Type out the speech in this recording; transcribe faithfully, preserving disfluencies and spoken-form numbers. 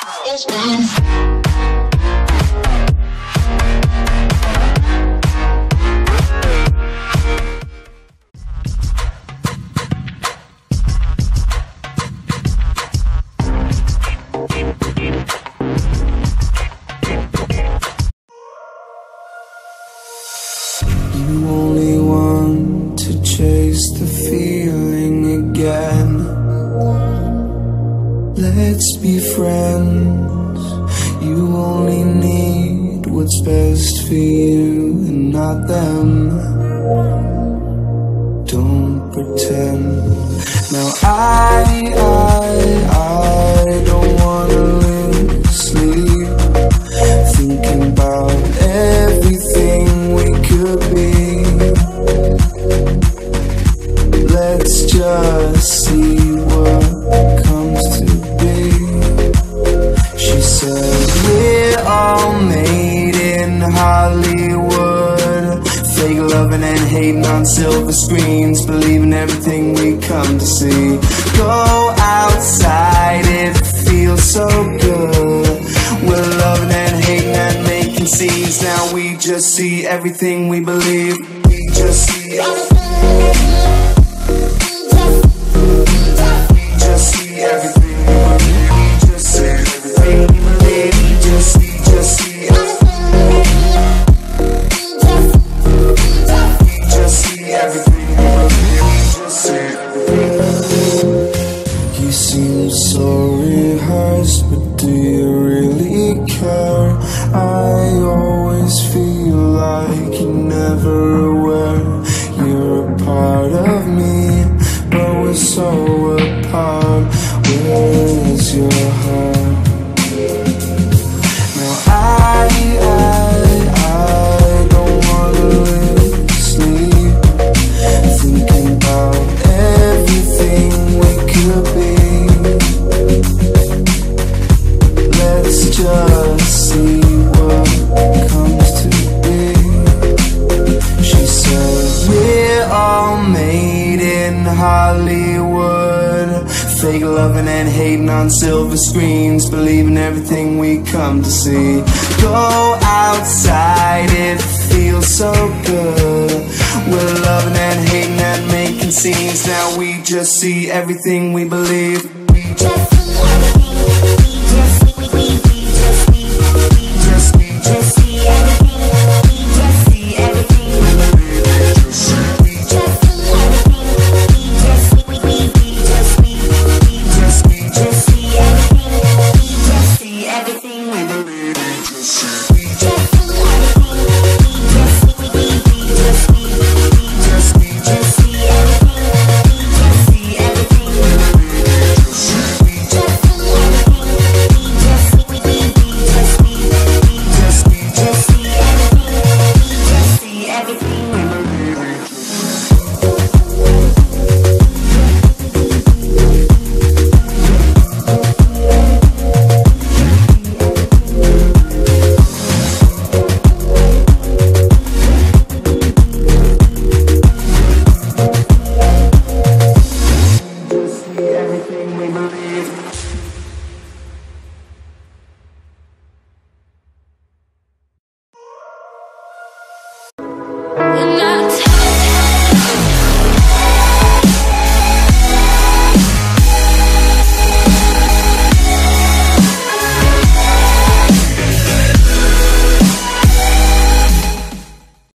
You only want to chase the feeling again. Let's be friends. You only need what's best for you and not them. Don't pretend. Now I, I, I don't wanna lose sleep thinking about everything we could be. Let's just see what comes to be. She said we're all made in Hollywood, fake loving and hating on silver screens, believing everything we come to see. Go outside, it feels so good. We're loving and hating and making scenes. Now we just see everything we believe. We just see everything. We just see everything we believe. We just see everything we believe. We just see, just see everything. We just see everything we believe. We just see everything. You seem so rehearsed, but do you really care? I always feel like you're never aware. You're a part of me, but we're so apart. Where's your heart? Now I, I, I don't wanna lose sleep thinking about everything we could be. Let's just see what comes to be. She said we're all made in Hollywood, fake loving and hating on silver screens, believing everything we come to see. Go outside, it feels so good. We're loving and hating and making scenes. Now we just see everything we believe. We just